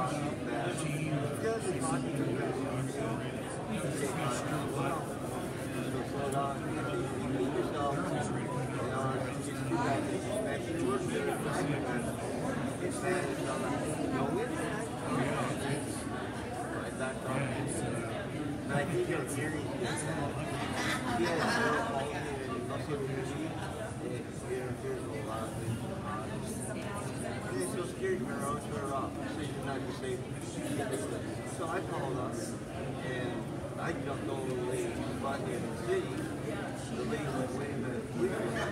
I think you're very there's a lot of things. It's so scary when our own turn off, so you're not disabled. So I called up and I jumped over the lady right here in the city. The lady went, wait a minute, we don't have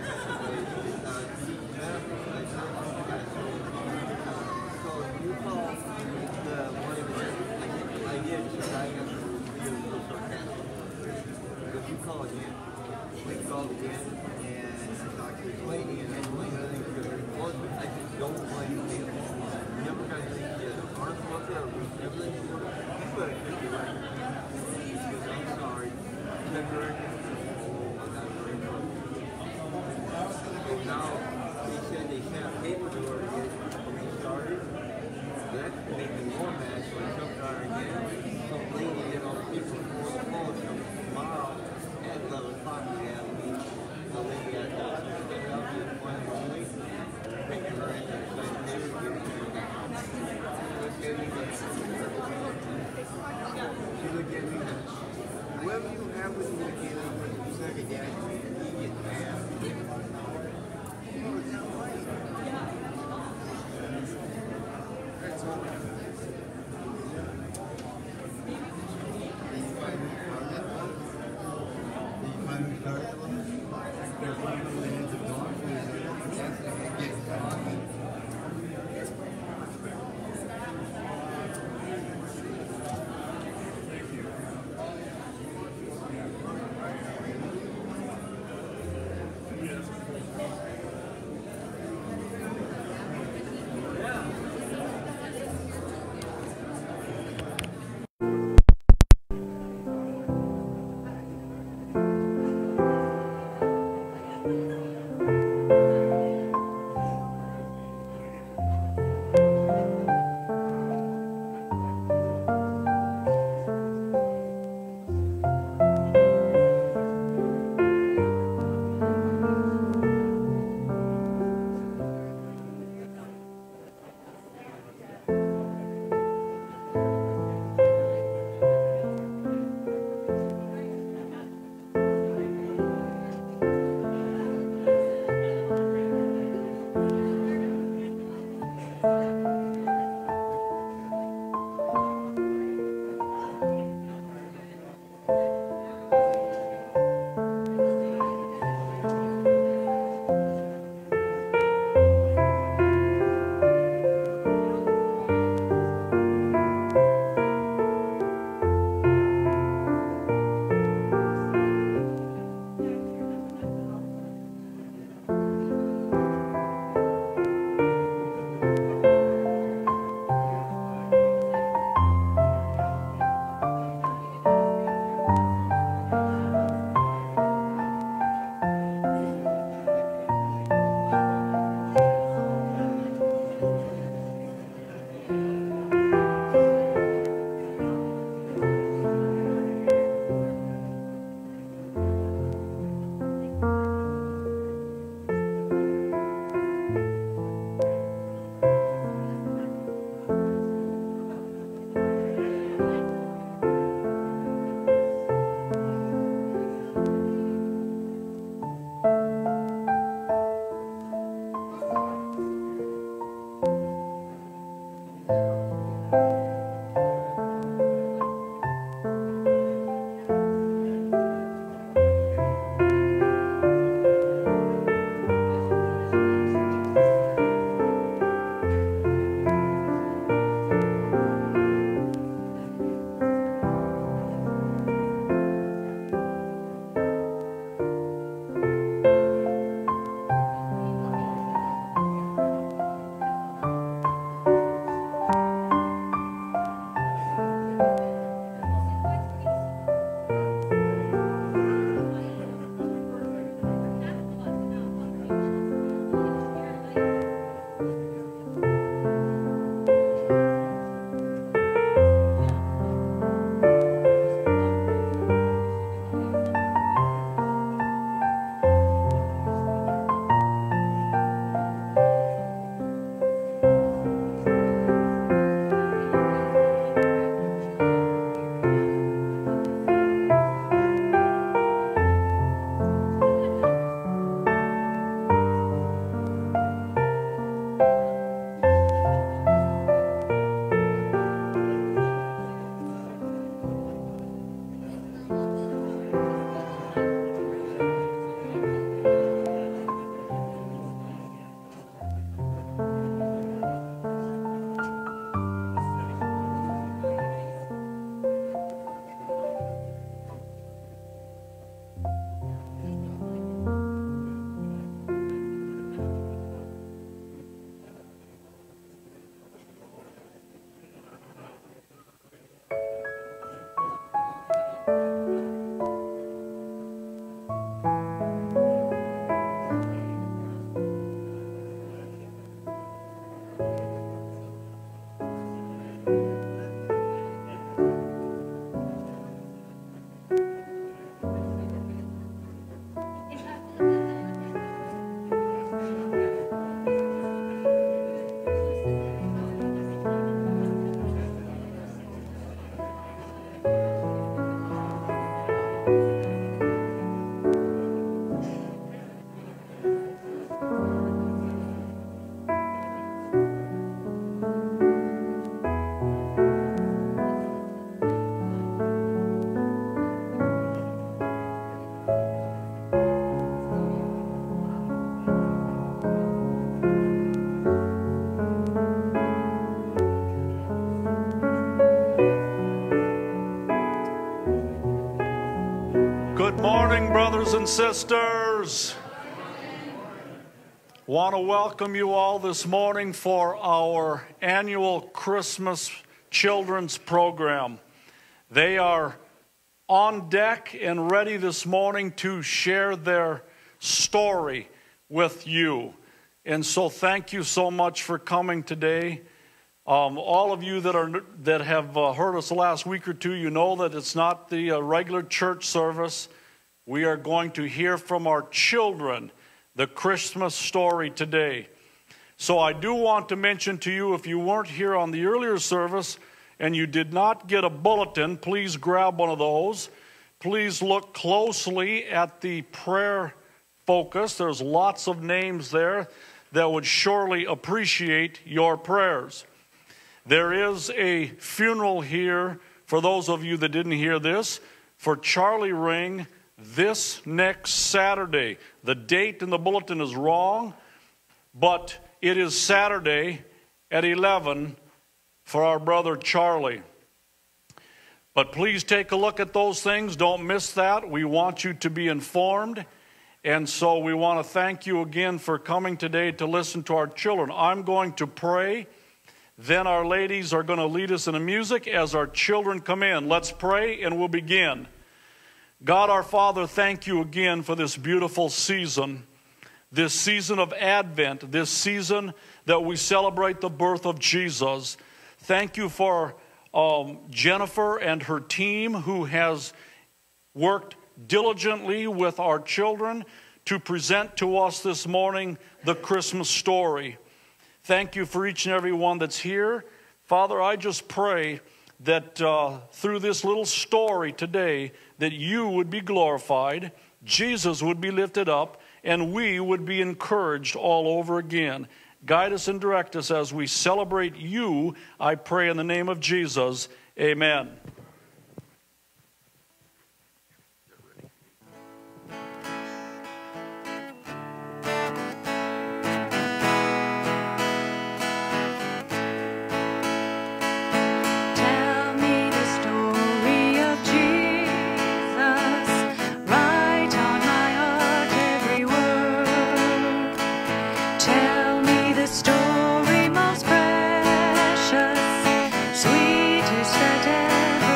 so you call the one I did, because I have to be a little sarcastic. If you call again, we called again, and I talked to this lady, and I explained everything to her. I just don't blame you. You never got anything to do. Arms up there, everything you want. You better fix it right. Because I'm sorry. February, I got very much. And now, they said they sent a paper to her to get restarted. That made me more mad, so I jumped on her again. Some lady did all the people before the phone. So tomorrow at 11 o'clock, we have a meeting. The lady had to get out to the point of the week, picking her in the same neighborhood. She looked at me, whoever you have with you again, you said again, you get mad. It's not right. morning, brothers and sisters. Want to welcome you all this morning for our annual Christmas Children's Program. They are on deck and ready this morning to share their story with you. And so thank you so much for coming today. All of you that have heard us the last week or two, you know that it's not the regular church service. We are going to hear from our children the Christmas story today. So I do want to mention to you, if you weren't here on the earlier service and you did not get a bulletin, please grab one of those. Please look closely at the prayer focus. There's lots of names there that would surely appreciate your prayers. There is a funeral here, for those of you that didn't hear this, for Charlie Ring this next Saturday. The date in the bulletin is wrong, but it is Saturday at 11 for our brother Charlie. But please take a look at those things. Don't miss that. We want you to be informed. And so we want to thank you again for coming today to listen to our children. I'm going to pray. Then our ladies are going to lead us in a music as our children come in. Let's pray and we'll begin. God our Father, thank you again for this beautiful season, this season of Advent, this season that we celebrate the birth of Jesus. Thank you for Jennifer and her team who has worked diligently with our children to present to us this morning the Christmas story. Thank you for each and every one that's here. Father, I just pray that through this little story today, that you would be glorified, Jesus would be lifted up, and we would be encouraged all over again. Guide us and direct us as we celebrate you, I pray in the name of Jesus. Amen. Story most precious, sweetest that ever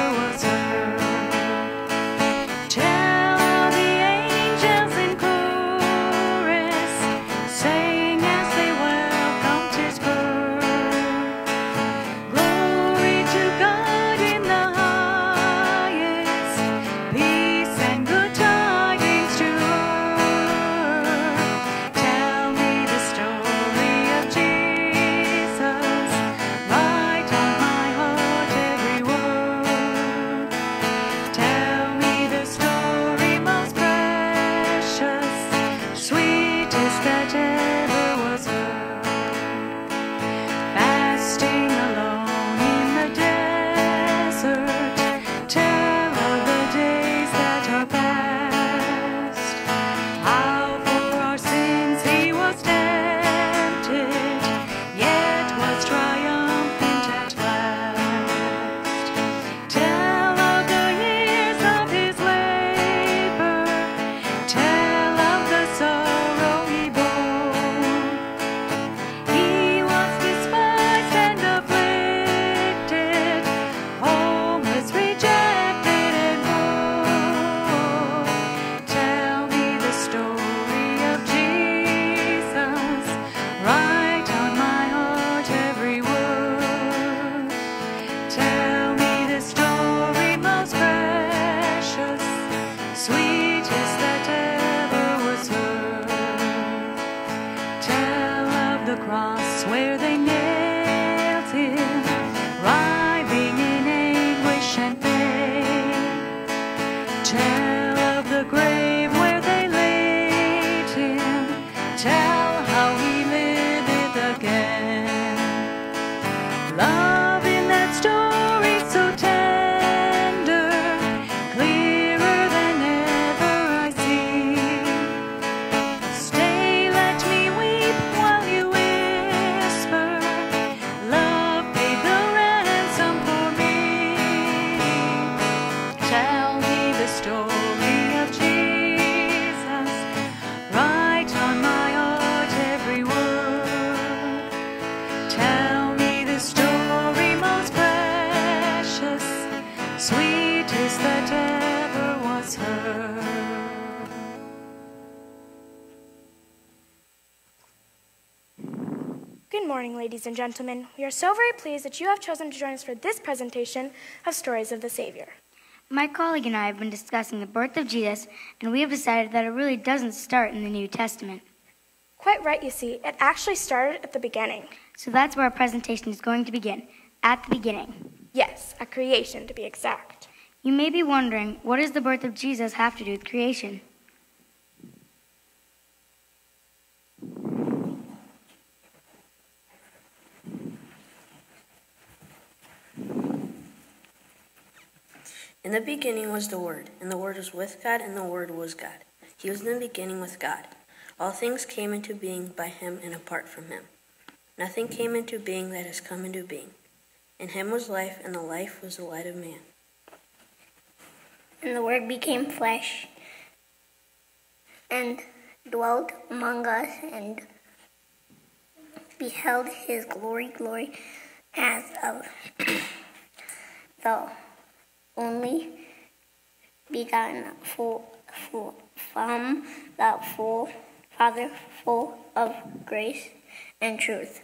morning, ladies and gentlemen. We are so very pleased that you have chosen to join us for this presentation of Stories of the Savior. My colleague and I have been discussing the birth of Jesus, and we have decided that it really doesn't start in the New Testament. Quite right, you see. It actually started at the beginning. So that's where our presentation is going to begin, at the beginning. Yes, at creation, to be exact. You may be wondering, what does the birth of Jesus have to do with creation? In the beginning was the Word, and the Word was with God, and the Word was God. He was in the beginning with God. All things came into being by him, and apart from him nothing came into being that has come into being. In him was life, and the life was the light of man. And the Word became flesh, and dwelt among us, and beheld his glory as of the only begotten from the Father, full of grace and truth.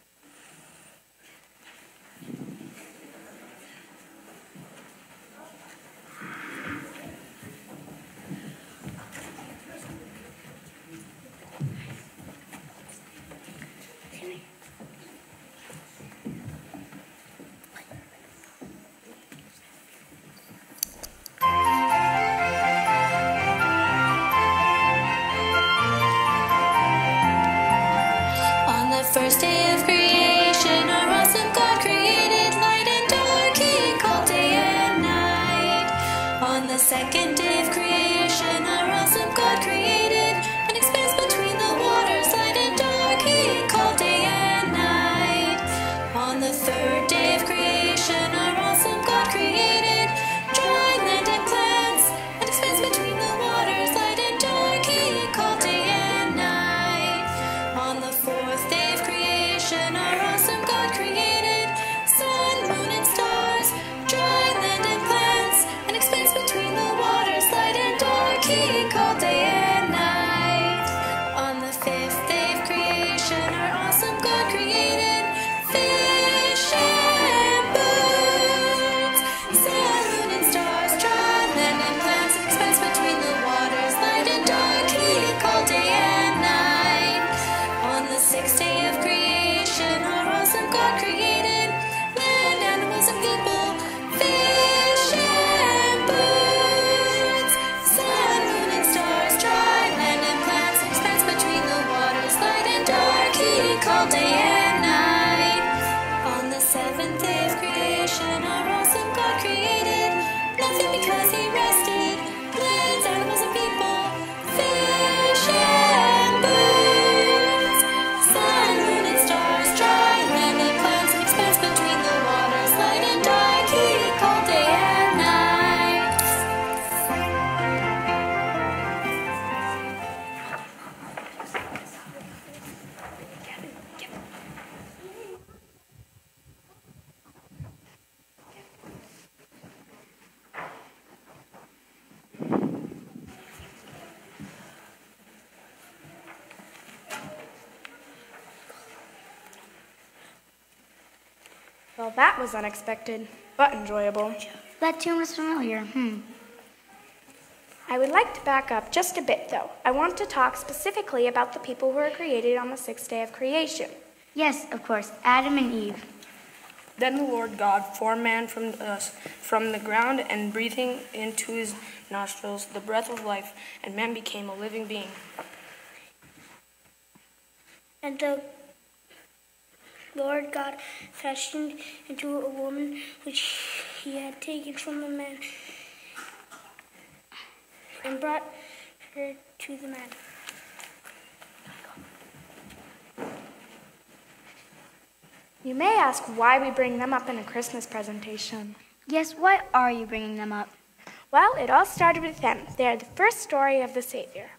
First day of creation, our awesome God created light and dark, he called day and night. On the second day of creation, our awesome God created an expanse between the waters, light and dark, he called day and night. On the third day of creation, our awesome God created dry land and plants, an expanse between the waters, light and dark, he called day and night. On the fourth day of creation, our awesome God created sun, moon, and stars, dry land and plants, an expanse between the waters, light and dark, he called day and night. On the fifth day of creation, our awesome God created fish and birds, sun, moon, and stars, dry land and plants, an expanse between the waters, light and dark, he called day and night. On the sixth day of creation, our awesome God created land, animals, and people, fish and birds, sun, moon, and stars, dry land and plants, an expanse between the waters, light and dark, he called day and night. On the seventh day of creation, our awesome God created nothing because he rested, lands, animals, and people, fish and birds, sun, moon, and stars, dry land and plants, an expanse between the waters, light and dark, he called day and night. Well, that was unexpected, but enjoyable. That tune was familiar. I would like to back up just a bit, though. I want to talk specifically about the people who were created on the sixth day of creation. Yes, of course, Adam and Eve. Then the Lord God formed man from the ground, and breathing into his nostrils the breath of life, and man became a living being. And the Lord God fashioned into a woman which he had taken from the man, and brought her to the man. You may ask why we bring them up in a Christmas presentation. Yes, why are you bringing them up? Well, it all started with them. They are the first story of the Savior.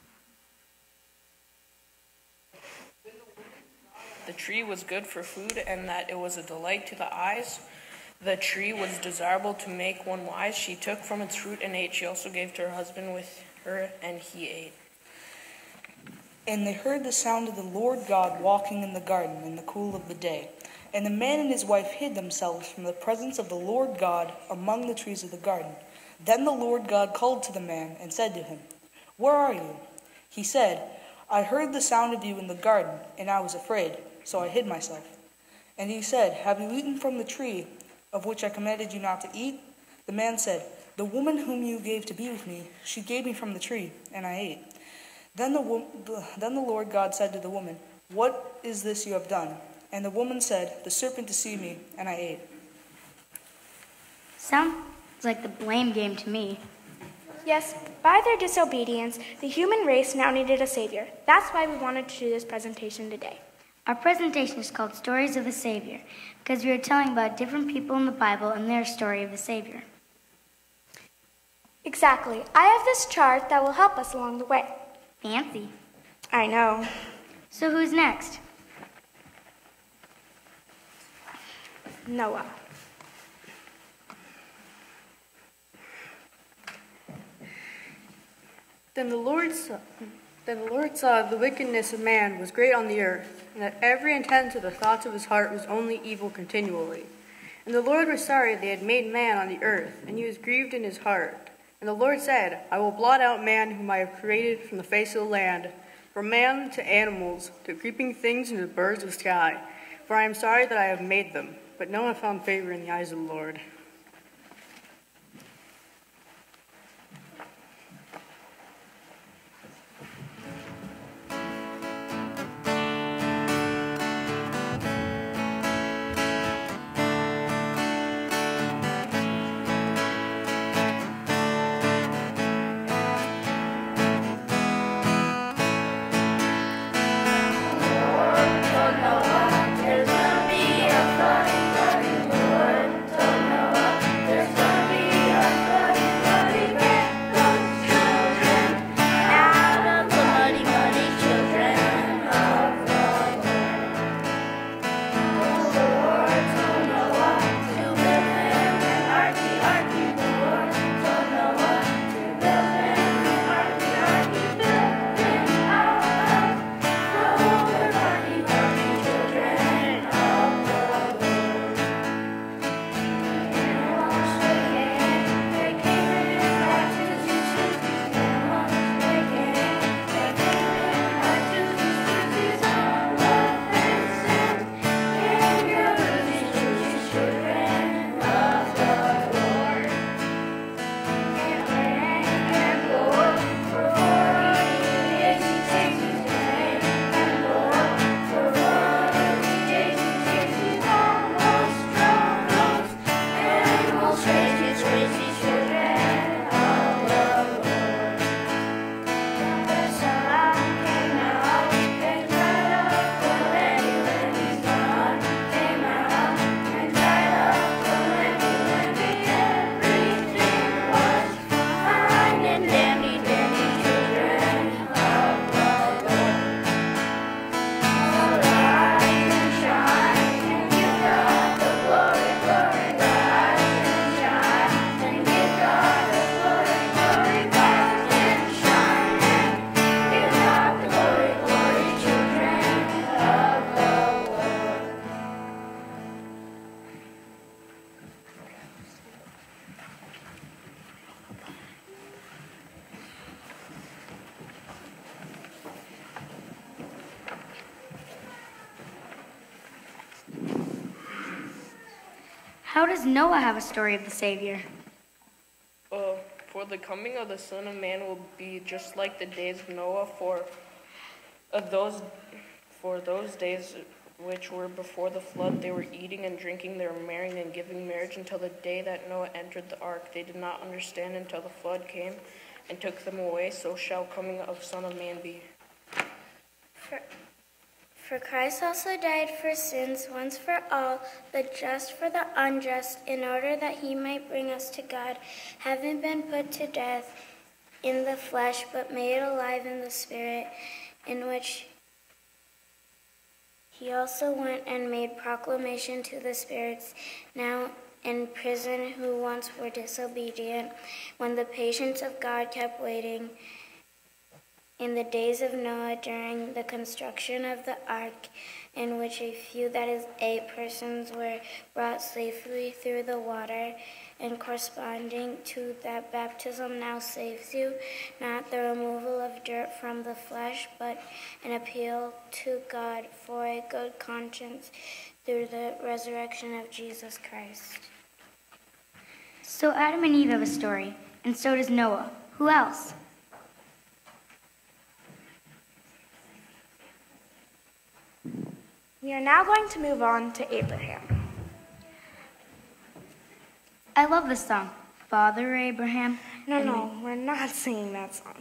The tree was good for food, and that it was a delight to the eyes. The tree was desirable to make one wise. She took from its fruit and ate. She also gave to her husband with her, and he ate. And they heard the sound of the Lord God walking in the garden in the cool of the day. And the man and his wife hid themselves from the presence of the Lord God among the trees of the garden. Then the Lord God called to the man and said to him, "Where are you?" He said, "I heard the sound of you in the garden, and I was afraid, so I hid myself." And he said, "Have you eaten from the tree of which I commanded you not to eat?" The man said, "The woman whom you gave to be with me, she gave me from the tree, and I ate." Then the Lord God said to the woman, "What is this you have done?" And the woman said, "The serpent deceived me, and I ate." Sounds like the blame game to me. Yes, by their disobedience, the human race now needed a savior. That's why we wanted to do this presentation today. Our presentation is called Stories of the Savior because we are telling about different people in the Bible and their story of the Savior. Exactly. I have this chart that will help us along the way. Fancy. I know. So who's next? Noah. Then the Lord saw the wickedness of man was great on the earth, and that every intent of the thoughts of his heart was only evil continually. And the Lord was sorry they had made man on the earth, and he was grieved in his heart. And the Lord said, "I will blot out man whom I have created from the face of the land, from man to animals, to creeping things and to birds of the sky. For I am sorry that I have made them." But Noah found favor in the eyes of the Lord. How does Noah have a story of the Savior? For the coming of the Son of Man will be just like the days of Noah, for those days which were before the flood, they were eating and drinking, they were marrying and giving marriage until the day that Noah entered the ark. They did not understand until the flood came and took them away. So shall coming of Son of Man be. For Christ also died for sins once for all, the just for the unjust, in order that he might bring us to God, having been put to death in the flesh, but made alive in the Spirit, in which he also went and made proclamation to the spirits now in prison, who once were disobedient, when the patience of God kept waiting in the days of Noah during the construction of the ark, in which a few, that is 8 persons, were brought safely through the water, and corresponding to that baptism now saves you, not the removal of dirt from the flesh, but an appeal to God for a good conscience through the resurrection of Jesus Christ. So Adam and Eve have a story, and so does Noah. Who else? We are now going to move on to Abraham. I love this song, Father Abraham. No, we're not singing that song.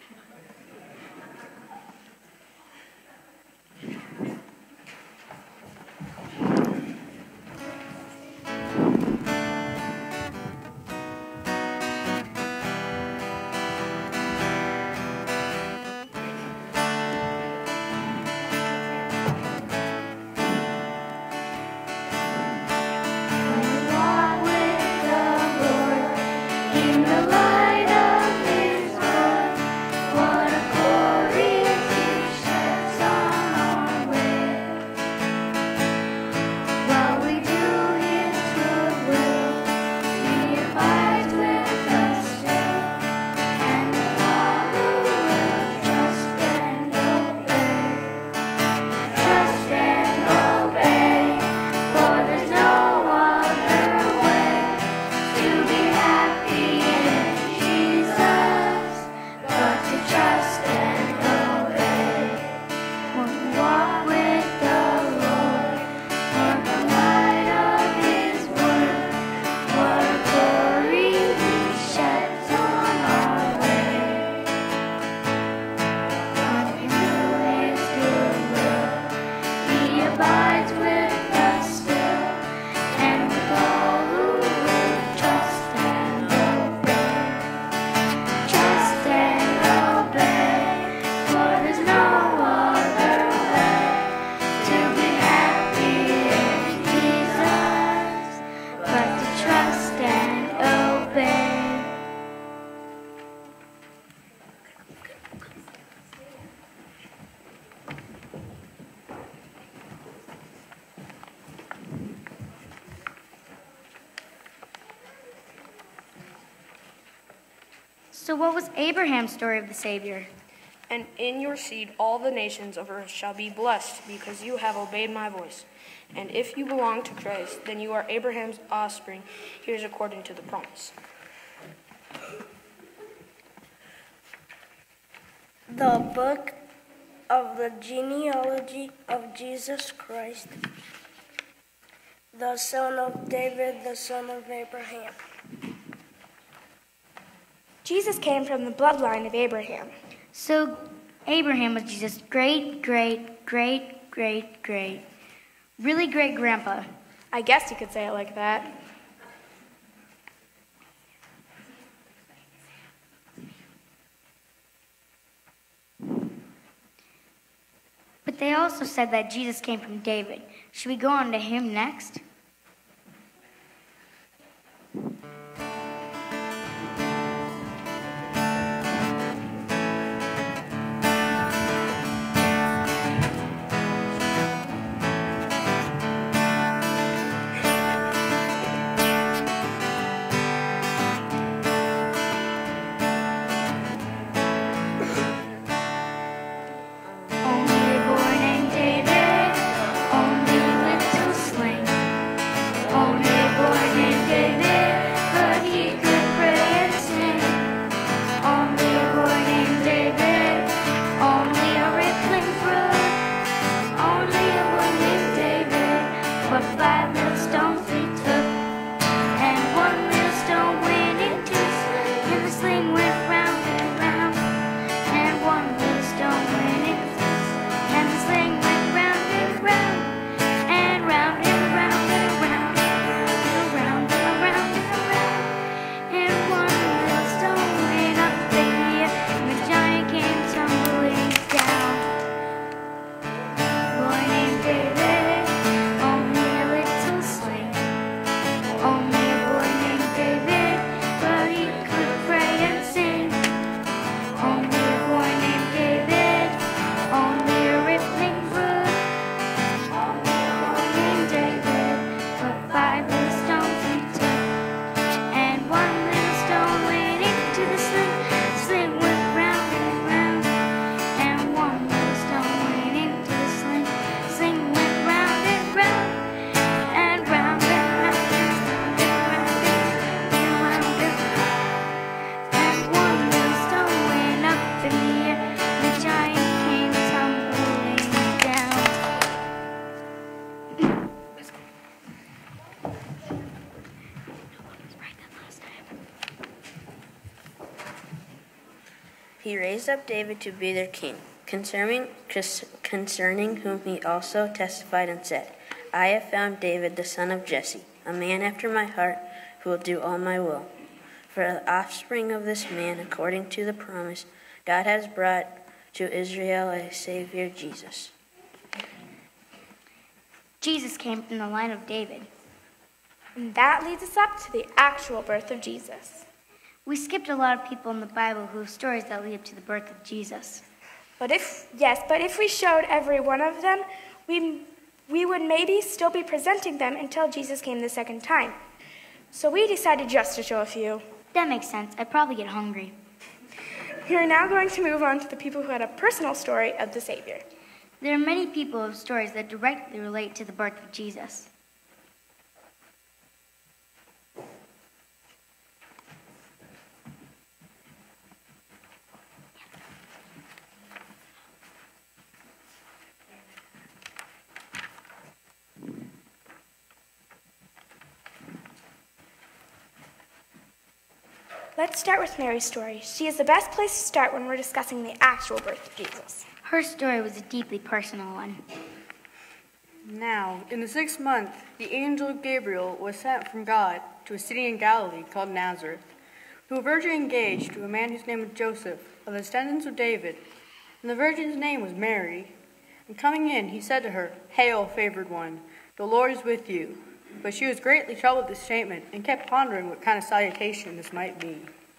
So what was Abraham's story of the Savior? And in your seed all the nations of earth shall be blessed, because you have obeyed my voice. And if you belong to Christ, then you are Abraham's offspring. Here's according to the promise. The book of the genealogy of Jesus Christ, the son of David, the son of Abraham. Jesus came from the bloodline of Abraham. So Abraham was Jesus' great, really great grandpa. I guess you could say it like that. But they also said that Jesus came from David. Should we go on to him next? Only a boy named David. He raised up David to be their king, concerning whom he also testified and said, I have found David the son of Jesse, a man after my heart, who will do all my will. For the offspring of this man, according to the promise, God has brought to Israel a Savior, Jesus. Jesus came from the line of David. And that leads us up to the actual birth of Jesus. We skipped a lot of people in the Bible who have stories that lead up to the birth of Jesus. But if we showed every one of them, we would maybe still be presenting them until Jesus came the second time. So we decided just to show a few. That makes sense. I'd probably get hungry. We are now going to move on to the people who had a personal story of the Savior. There are many people who have stories that directly relate to the birth of Jesus. Let's start with Mary's story. She is the best place to start when we're discussing the actual birth of Jesus. Her story was a deeply personal one. Now, in the 6th month, the angel Gabriel was sent from God to a city in Galilee called Nazareth, to a virgin engaged to a man whose name was Joseph, of the descendants of David, and the virgin's name was Mary. And coming in, he said to her, Hail, favored one, the Lord is with you. But she was greatly troubled at this statement, and kept pondering what kind of salutation this might be.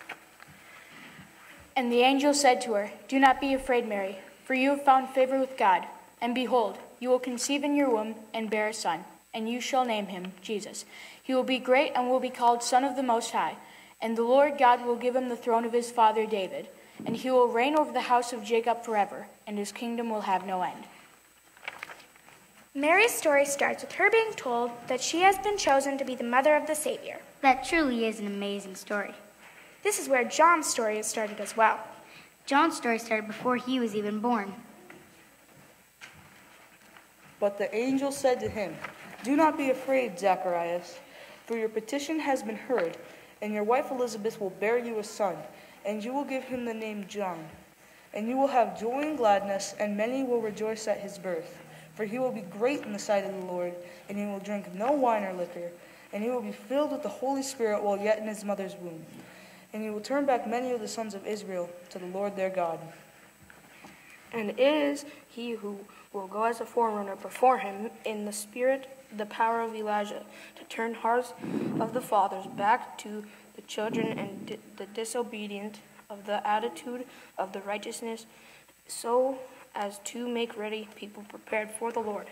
And the angel said to her, Do not be afraid, Mary, for you have found favor with God. And behold, you will conceive in your womb and bear a son, and you shall name him Jesus. He will be great and will be called Son of the Most High. And the Lord God will give him the throne of his father David, and he will reign over the house of Jacob forever, and his kingdom will have no end. Mary's story starts with her being told that she has been chosen to be the mother of the Savior. That truly is an amazing story. This is where John's story has started as well. John's story started before he was even born. But the angel said to him, Do not be afraid, Zacharias, for your petition has been heard, and your wife Elizabeth will bear you a son, and you will give him the name John. And you will have joy and gladness, and many will rejoice at his birth. For he will be great in the sight of the Lord, and he will drink no wine or liquor, and he will be filled with the Holy Spirit while yet in his mother's womb. And he will turn back many of the sons of Israel to the Lord their God. And it is he who will go as a forerunner before him in the spirit, the power of Elijah, to turn hearts of the fathers back to the children and the disobedient of the attitude of the righteousness, so as to make ready people prepared for the Lord.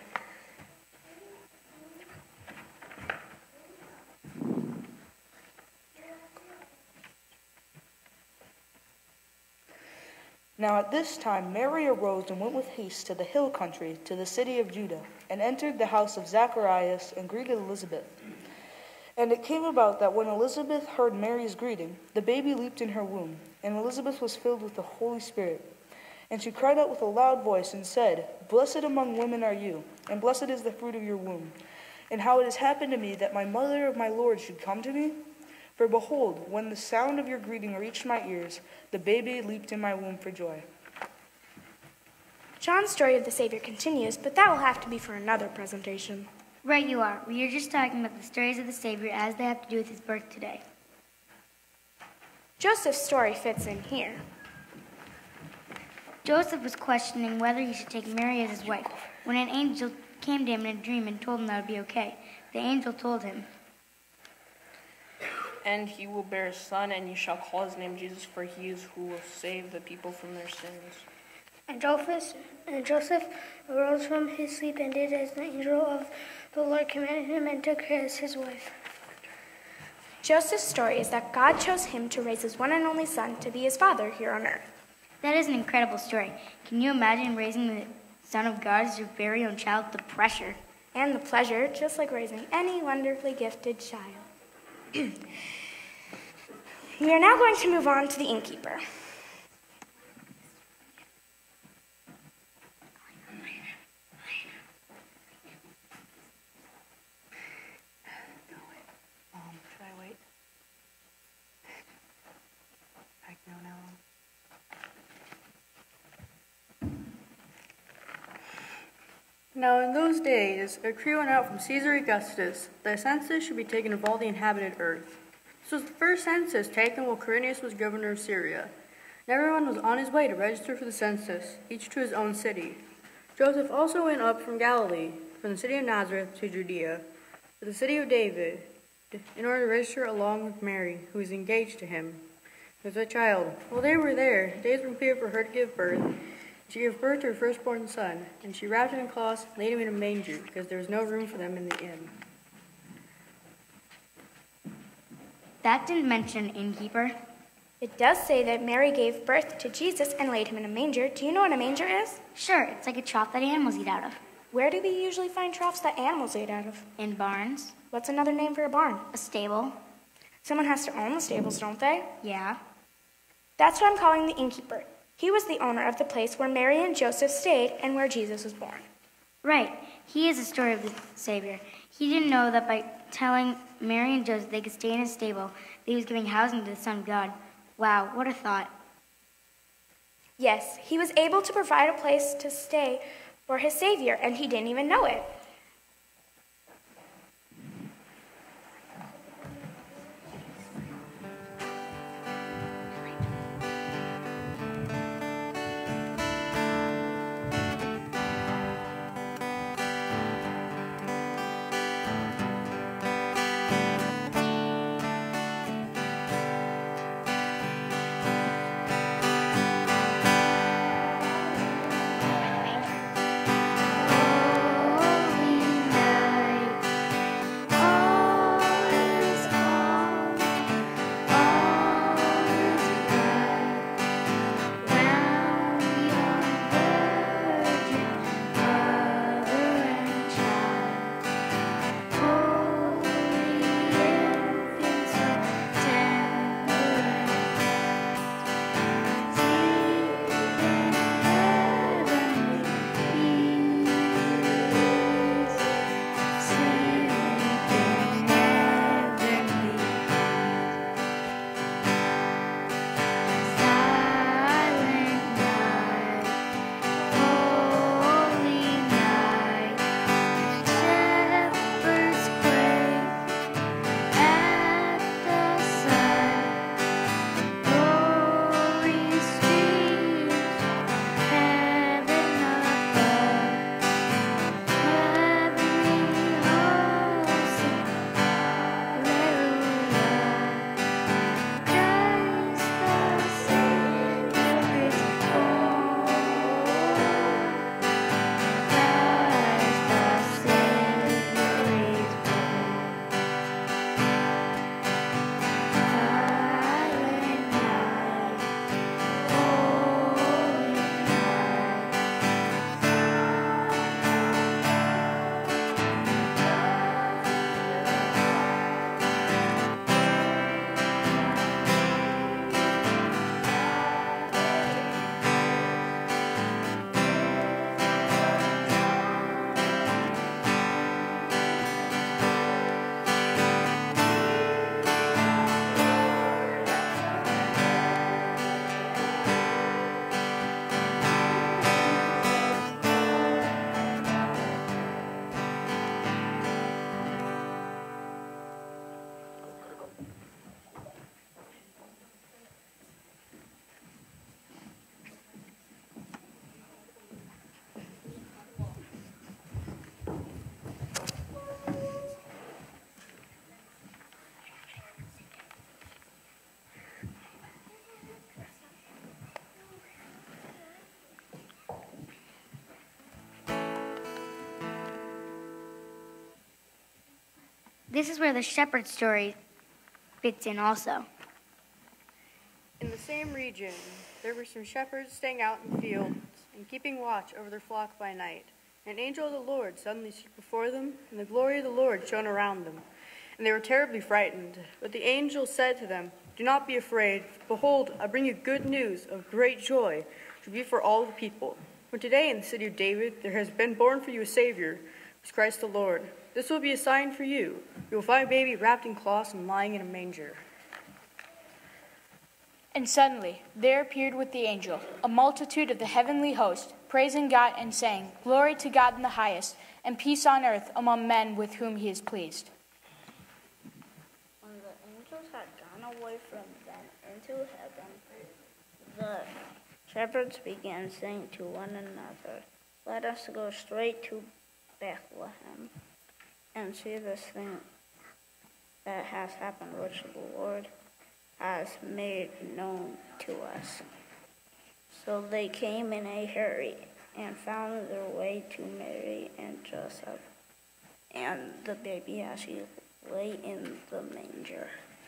Now at this time Mary arose and went with haste to the hill country, to the city of Judah, and entered the house of Zacharias and greeted Elizabeth. And it came about that when Elizabeth heard Mary's greeting, the baby leaped in her womb, and Elizabeth was filled with the Holy Spirit. And she cried out with a loud voice and said, Blessed among women are you, and blessed is the fruit of your womb. And how it has happened to me that my mother of my Lord should come to me? For behold, when the sound of your greeting reached my ears, the baby leaped in my womb for joy. John's story of the Savior continues, but that will have to be for another presentation. Right you are. We are just talking about the stories of the Savior as they have to do with his birth today. Joseph's story fits in here. Joseph was questioning whether he should take Mary as his wife, when an angel came to him in a dream and told him that would be okay. The angel told him, And he will bear a son, and you shall call his name Jesus, for he is who will save the people from their sins. And Joseph arose from his sleep and did as the angel of the Lord commanded him, and took her as his wife. Joseph's story is that God chose him to raise his one and only son to be his father here on earth. That is an incredible story. Can you imagine raising the Son of God as your very own child? The pressure. And the pleasure, just like raising any wonderfully gifted child. We are now going to move on to the innkeeper. Should I wait? I know now. Now in those days, a decree went out from Caesar Augustus that a census should be taken of all the inhabited earth. This was the first census taken while Quirinius was governor of Syria. And everyone was on his way to register for the census, each to his own city. Joseph also went up from Galilee, from the city of Nazareth to Judea, to the city of David, in order to register along with Mary, who was engaged to him. He was a child. While they were there, days were clear for her to give birth. She gave birth to her firstborn son, and she wrapped him in cloths and laid him in a manger, because there was no room for them in the inn. That didn't mention an innkeeper. It does say that Mary gave birth to Jesus and laid him in a manger. Do you know what a manger is? Sure, it's like a trough that animals eat out of. Where do we usually find troughs that animals eat out of? In barns. What's another name for a barn? A stable. Someone has to own the stables, don't they? Yeah. That's what I'm calling the innkeeper. He was the owner of the place where Mary and Joseph stayed and where Jesus was born. Right. He is the story of the Savior. He didn't know that by telling Mary and Joseph they could stay in his stable, that he was giving housing to the Son of God. Wow, what a thought. Yes, he was able to provide a place to stay for his Savior, and he didn't even know it. This is where the shepherd story fits in also. In the same region, there were some shepherds staying out in the fields and keeping watch over their flock by night. An angel of the Lord suddenly stood before them, and the glory of the Lord shone around them. And they were terribly frightened. But the angel said to them, "Do not be afraid. Behold, I bring you good news of great joy, which will be for all the people. For today in the city of David there has been born for you a Savior, who is Christ the Lord. This will be a sign for you. You will find a baby wrapped in cloths and lying in a manger." And suddenly there appeared with the angel a multitude of the heavenly host, praising God and saying, "Glory to God in the highest, and peace on earth among men with whom he is pleased." When the angels had gone away from them into heaven, the shepherds began saying to one another, "Let us go straight to Bethlehem and see this thing that has happened, which the Lord has made known to us." So they came in a hurry and found their way to Mary and Joseph and the baby as he lay in the manger.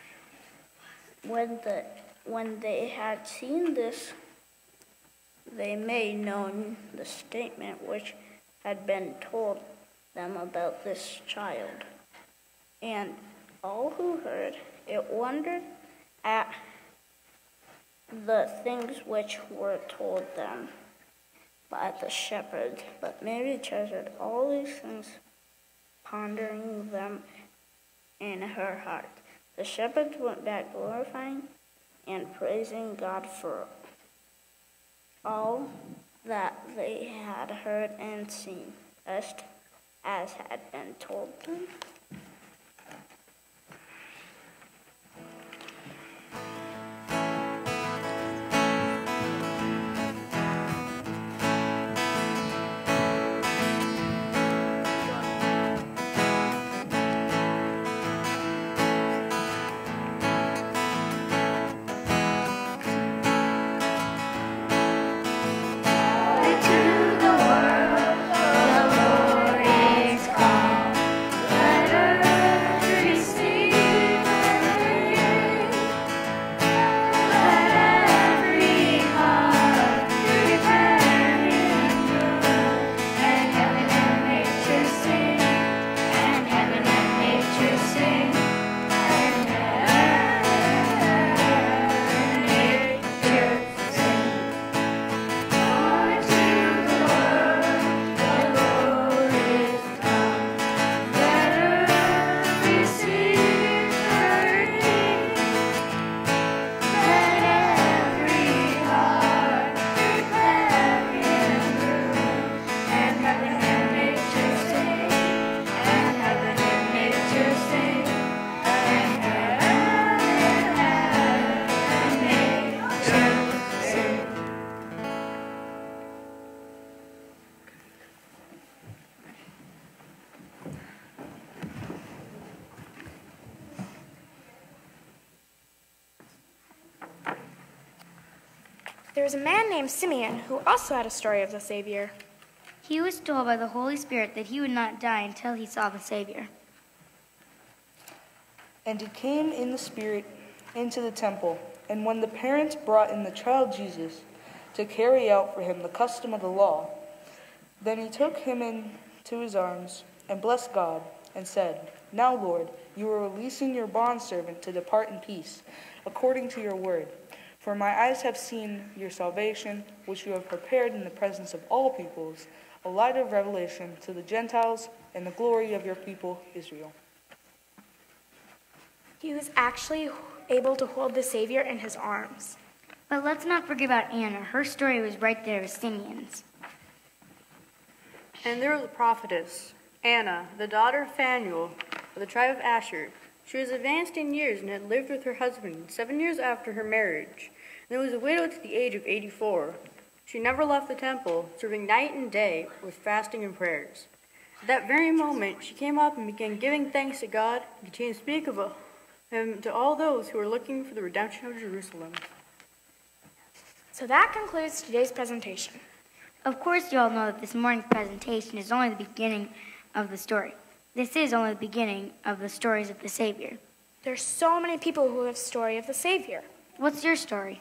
When they had seen this, they made known the statement which had been told them about this child. And all who heard it wondered at the things which were told them by the shepherds. But Mary treasured all these things, pondering them in her heart. The shepherds went back glorifying and praising God for all that they had heard and seen, just as had been told them. There was a man named Simeon who also had a story of the Savior. He was told by the Holy Spirit that he would not die until he saw the Savior. And he came in the Spirit into the temple, and when the parents brought in the child Jesus to carry out for him the custom of the law, then he took him into his arms and blessed God and said, "Now, Lord, you are releasing your bondservant to depart in peace, according to your word. For my eyes have seen your salvation, which you have prepared in the presence of all peoples, a light of revelation to the Gentiles and the glory of your people, Israel." He was actually able to hold the Savior in his arms. But let's not forget about Anna. Her story was right there with Simeon's. And there was a prophetess, Anna, the daughter of Phanuel, of the tribe of Asher. She was advanced in years and had lived with her husband 7 years after her marriage, and was a widow to the age of 84. She never left the temple, serving night and day with fasting and prayers. At that very moment, she came up and began giving thanks to God and continued to speak of him to all those who were looking for the redemption of Jerusalem. So that concludes today's presentation. Of course, you all know that this morning's presentation is only the beginning of the story. This is only the beginning of the stories of the Savior. There's so many people who have a story of the Savior. What's your story?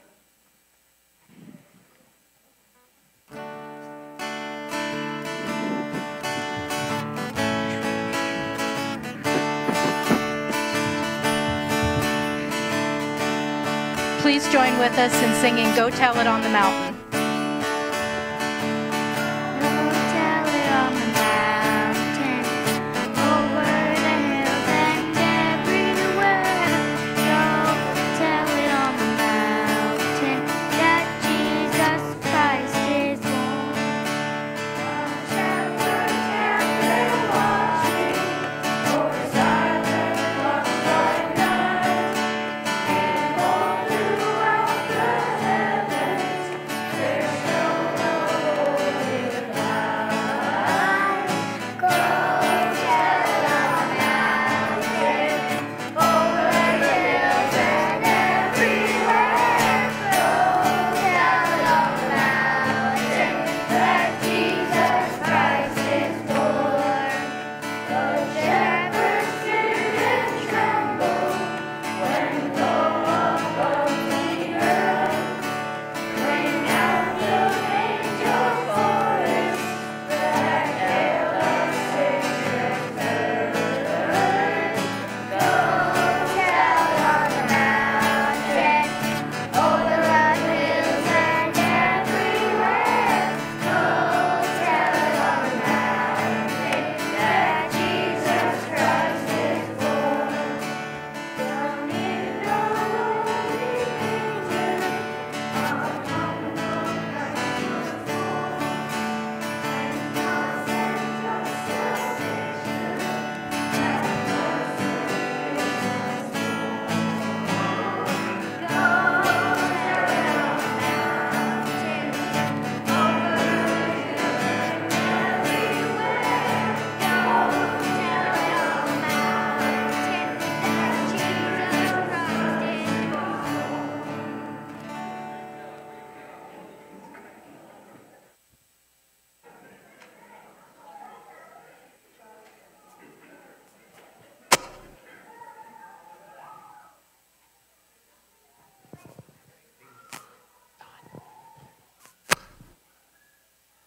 Please join with us in singing "Go Tell It on the Mountain."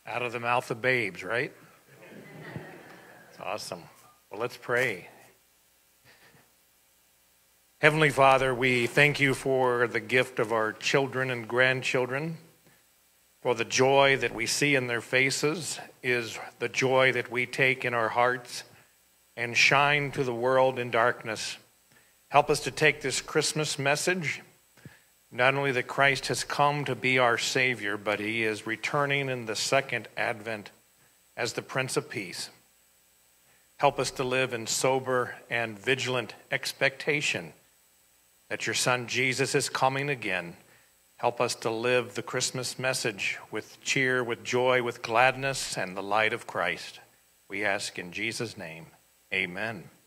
Out of the mouth of babes, right? It's awesome. Well, let's pray. Heavenly Father, we thank you for the gift of our children and grandchildren, for the joy that we see in their faces is the joy that we take in our hearts and shine to the world in darkness. Help us to take this Christmas message, not only that Christ has come to be our Savior, but he is returning in the second advent as the Prince of Peace. Help us to live in sober and vigilant expectation that your Son Jesus is coming again. Help us to live the Christmas message with cheer, with joy, with gladness, and the light of Christ. We ask in Jesus' name, amen.